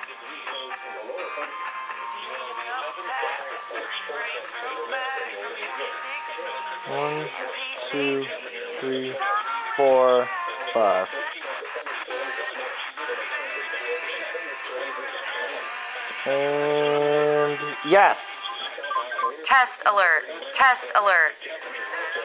One, two, three, 4, 5. And yes. Test alert. Test alert.